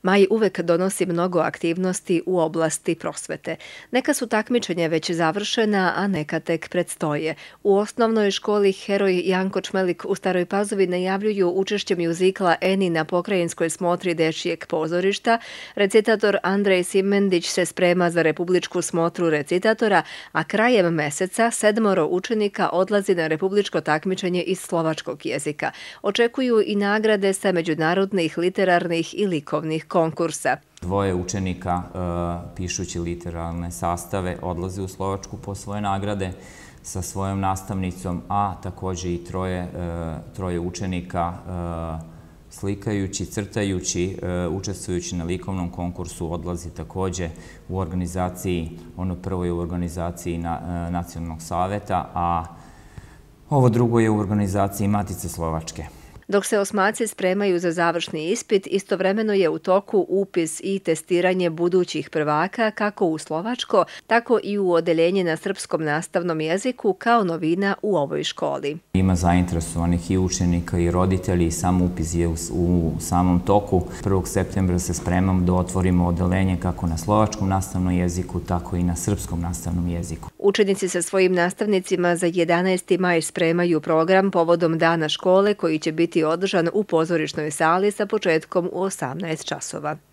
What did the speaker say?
Maj uvek donosi mnogo aktivnosti u oblasti prosvete. Neka su takmičenja već završena, a neka tek predstoje. U osnovnoj školi Heroj Janko Čmelik u Staroj Pazovi najavljuju učešće mjuzikla Eni na pokrajinskoj smotri dečijeg pozorišta. Recitator Andrej Simendić se sprema za republičku smotru recitatora, a krajem meseca 7 učenika odlazi na republičko takmičenje iz slovačkog jezika. Očekuju i nagrade sa međunarodnih, literarnih i likovnih konkursa. 2 učenika, pišući literarne sastave, odlaze u Slovačku po svoje nagrade sa svojom nastavnicom, a također i 3 učenika slikajući, crtajući, učestvujući na likovnom konkursu, odlazi također u organizaciji, ono prvo je u organizaciji Nacionalnog saveta, a ovo drugo je u organizaciji Matice Slovačke. Dok se osmaci spremaju za završni ispit, istovremeno je u toku upis i testiranje budućih prvaka kako u slovačko, tako i u odeljenje na srpskom nastavnom jeziku kao novina u ovoj školi. Ima zainteresovanih i učenika i roditelji i sam upis je u samom toku. 1. septembra se spremamo da otvorimo odeljenje kako na slovačkom nastavnom jeziku, tako i na srpskom nastavnom jeziku. Učenici sa svojim nastavnicima za 11. maj spremaju program povodom Dana škole koji će biti održan u pozorišnoj sali sa početkom u 18 časova.